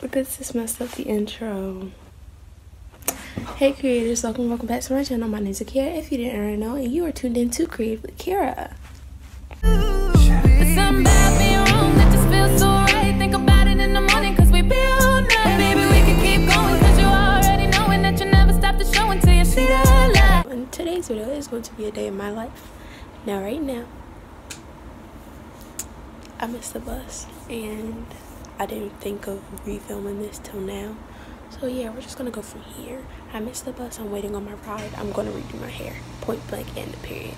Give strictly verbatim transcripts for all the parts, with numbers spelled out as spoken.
This just messed up the intro. Hey creators, welcome welcome back to my channel. My name is Akira, if you didn't already know, and you are tuned in to Creative with Kira. And today's video is going to be a day in my life. Now right now, I missed the bus and I didn't think of refilming this till now. So yeah, we're just gonna go from here. I missed the bus, I'm waiting on my ride. I'm gonna redo my hair. Point blank and the period.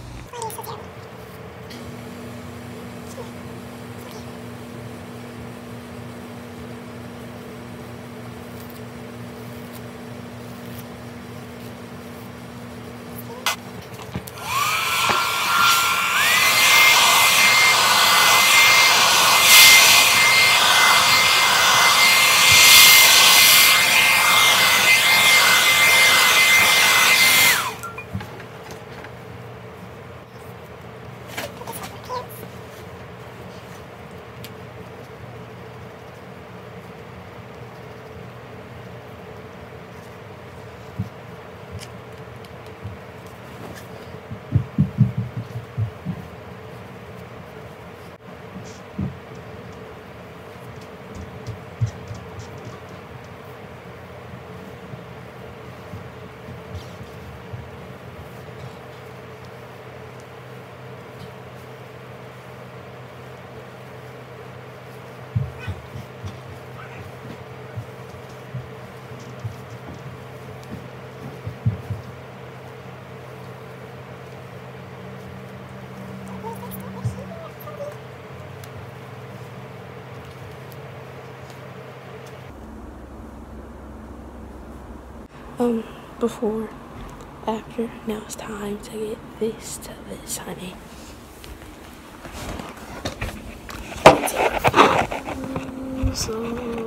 Um, before, after, now it's time to get this to this, honey. So,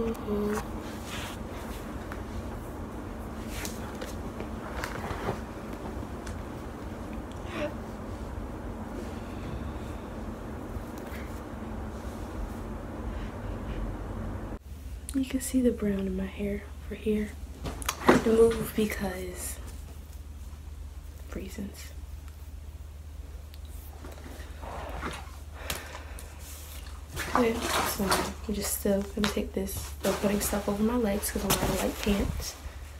you can see the brown in my hair for here. To move because reasons. Okay, so I'm just still gonna take this, still putting stuff over my legs because I'm wearing light pants.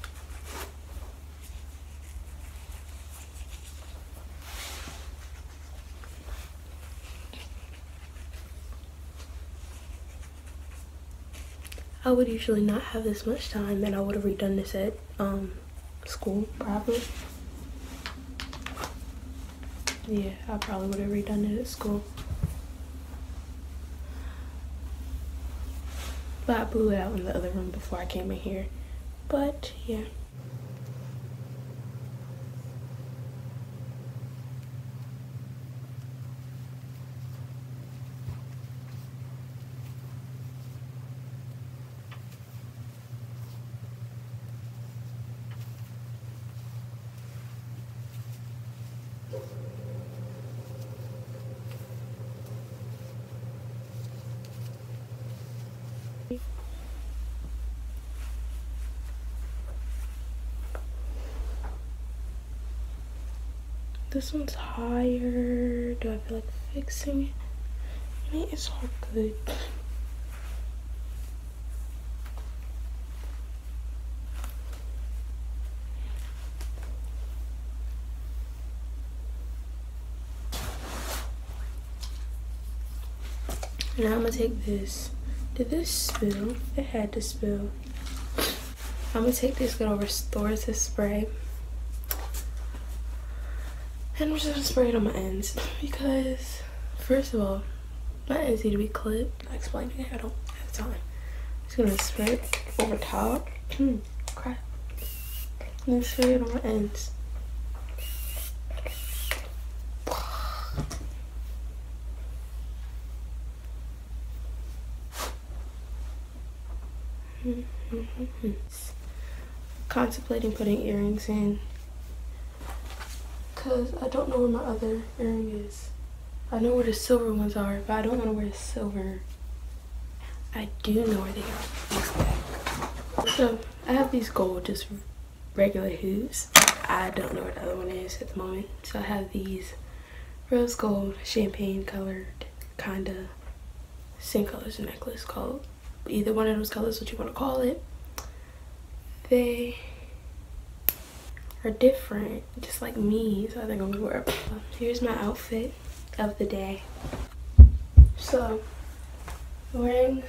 I would usually not have this much time, and I would have redone this at um, school, probably. Yeah, I probably would have redone it at school. But I blew it out in the other room before I came in here. But, yeah. This one's higher. Do I feel like fixing it? I mean, it's all good. Now I'm gonna take this. Did this spill? It had to spill. I'm gonna take this good old restorative spray. And I'm just gonna spray it on my ends because, first of all, my ends need to be clipped. I'll explain it. I don't have time. I'm just gonna spray it over top. Crap. And then spray it on my ends. Contemplating putting earrings in because I don't know where my other earring is. I know where the silver ones are, but I don't want to wear silver. I do know where they are. So I have these gold, just regular hoops. I don't know what the other one is at the moment. So I have these rose gold, champagne colored, kind of same color as a necklace, called either one of those colors, what you want to call it. They are different, just like me, so I think I'm gonna wear them. Here's my outfit of the day. So I'm wearing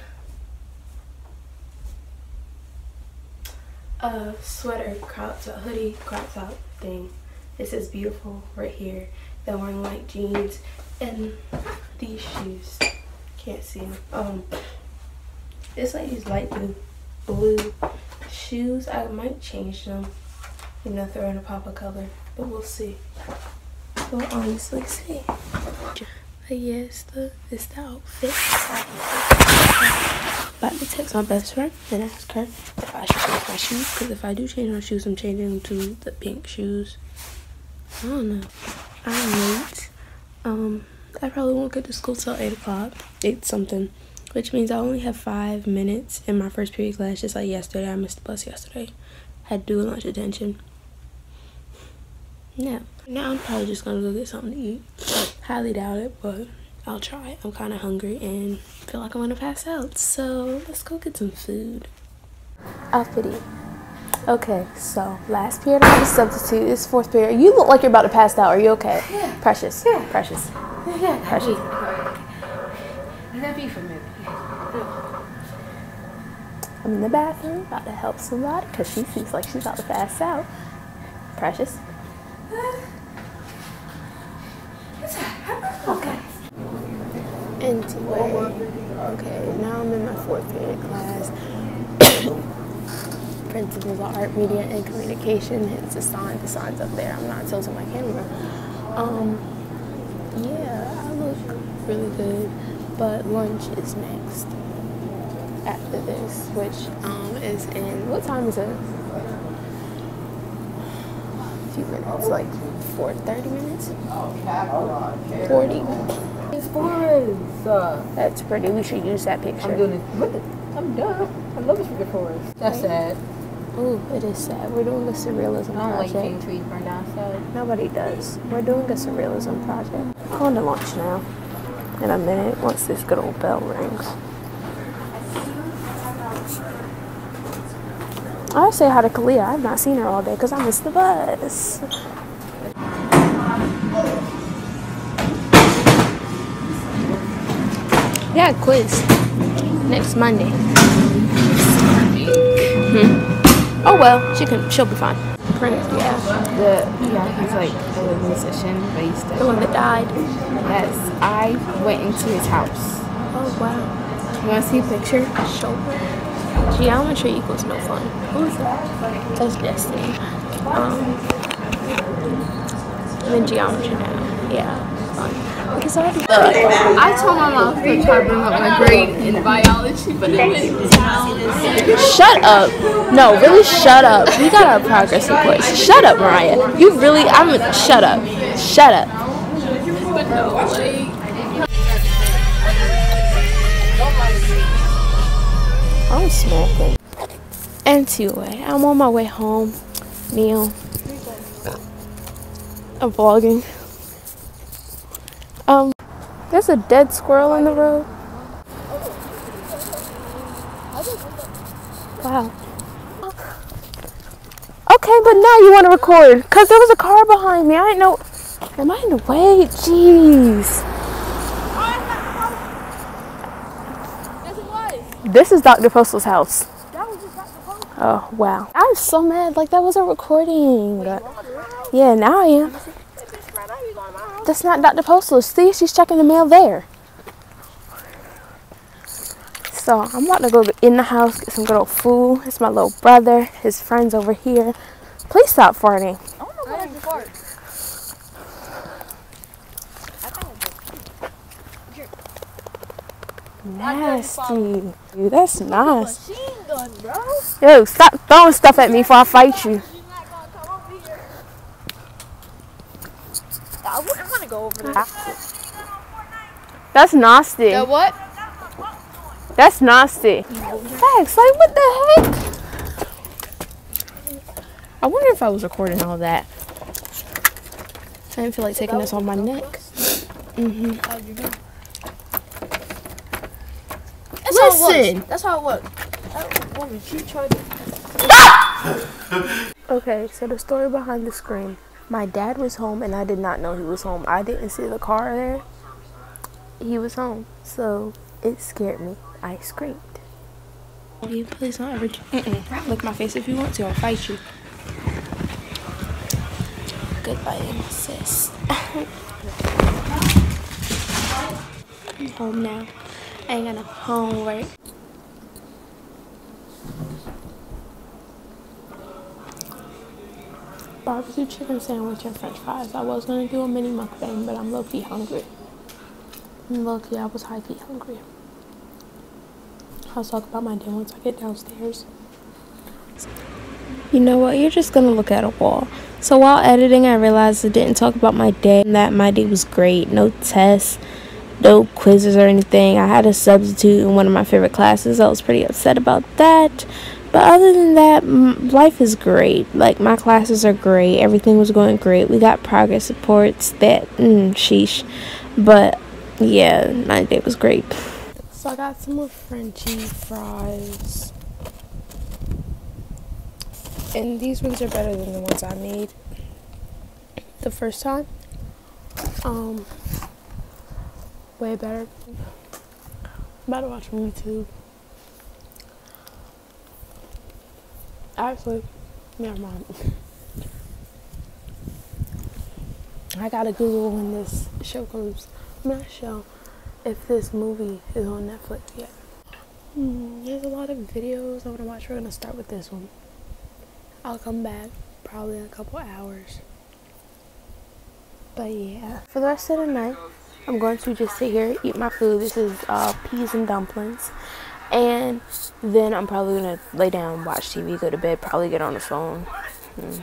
a sweater crop top, hoodie crop top thing. It says beautiful right here. Then wearing light jeans and these shoes. Can't see them. Um, it's like these light blue, blue shoes. I might change them, you know, throw in a pop of color, but we'll see. We'll honestly see. But yeah, it's the, it's the outfit. About to text my best friend and ask her if I should change my shoes, because if I do change my shoes, I'm changing them to the pink shoes. I don't know. I'm late. Um, I probably won't get to school till eight o'clock, eight something, which means I only have five minutes in my first period class, just like yesterday. I missed the bus yesterday. Had to do a lunch detention. Yeah. Now I'm probably just gonna go get something to eat. Highly doubt it, but I'll try. I'm kind of hungry and feel like I'm gonna pass out. So let's go get some food. Outfitty. Okay, so last period I have a substitute. It's fourth period. You look like you're about to pass out. Are you okay? Yeah. Precious. Yeah. Precious. Yeah, yeah. Precious. I got beef for me. I'm in the bathroom about to help somebody because she seems like she's about to pass out. Precious. Okay. Anyway, okay, now I'm in my fourth period class. Principles of Art, Media, and Communication. It's a sign. The sign's up there. I'm not tilting my camera. Um, yeah, I look really good, but lunch is next after this, which um is in, what time is it? A few minutes, like four thirty minutes. forty. It's forest. Uh, That's pretty. We should use that picture. I'm doing it. What the? I'm done. I love this freaking forest. That's sad. Ooh, it is sad. We're doing a surrealism I don't project. like seeing trees burn down outside. Nobody does. We're doing a surrealism project. Going to lunch now. In a minute, once this good old bell rings. I'll say hi to Kalia. I've not seen her all day because I missed the bus. Yeah, quiz. Next Monday. Hmm. Oh well, she can. She'll be fine. Prince, yeah. The yeah, he's like a musician, but he's still The one that died. Yes, I went into his house. Oh wow. You want to see a picture? Show her. Geometry equals no fun. Who's that? That's Destiny. Um, I'm in geometry now. Yeah, fun. Because I, uh, I told my mom to try to bring up my grade in biology, but it was shut up. No, really shut up. We got our progress reports. Shut up, Mariah. You really, I'm, shut up. Shut up. I'm smacking. Anyway, I'm on my way home. Neil. I'm vlogging. Um, there's a dead squirrel in the road. Wow. Okay, but now you want to record because there was a car behind me. I didn't know. Am I in the way? Jeez. This is Doctor Postal's house. Oh, wow. I was so mad. Like, that wasn't recording. Yeah, now I am. That's not Doctor Postal. See, she's checking the mail there. So, I'm about to go in the house, get some good old food. It's my little brother. His friend's over here. Please stop farting. I don't know why you fart. Nasty. Dude, that's nice. Machine gun, bro. Yo, stop throwing stuff at me before I fight you. She's not gonna come over here. I wouldn't want to go over there. That's nasty. The what? That's nasty. Facts, like what the heck? I wonder if I was recording all that. I didn't feel like taking this on my neck. Mm-hmm. That's how it Listen. works. That's how it works. That woman, she tried to... Okay, so the story behind the scream. My dad was home and I did not know he was home. I didn't see the car there. He was home, so it scared me. I screamed. You please don't ever mm-mm. Lick my face if you want to. I'll fight you. Goodbye, sis. I'm home now. I ain't got no homework. Barbecue chicken sandwich and french fries. I was gonna do a mini mukbang, but I'm low-key hungry. I'm low-key, I was high-key hungry. I'll talk about my day once I get downstairs. You know what? You're just gonna look at a wall. So while editing, I realized I didn't talk about my day. And that my day was great. No tests, no quizzes or anything. I had a substitute in one of my favorite classes. I was pretty upset about that. But other than that, m life is great. Like, my classes are great. Everything was going great. We got progress reports. That, mm, sheesh. But, yeah, my day was great. So I got some more Frenchie fries. And these ones are better than the ones I made the first time. Um, way better. I'm about to watch on YouTube. Actually, never mind. I gotta Google when this show comes. I'm not sure if this movie is on Netflix yet. Hmm, there's a lot of videos I want to watch. We're gonna start with this one. I'll come back probably in a couple hours. But yeah, for the rest of the night, I'm going to just sit here, eat my food. This is uh, peas and dumplings. And then I'm probably going to lay down, watch T V, go to bed, probably get on the phone. Hmm.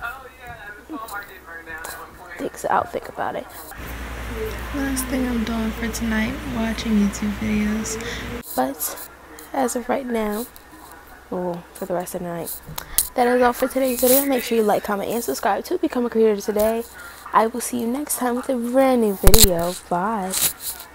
Think, I'll think about it. Last thing I'm doing for tonight, watching YouTube videos. But as of right now, or for the rest of the night, that is all for today's video. Make sure you like, comment, and subscribe to become a creator today. I will see you next time with a brand new video. Bye.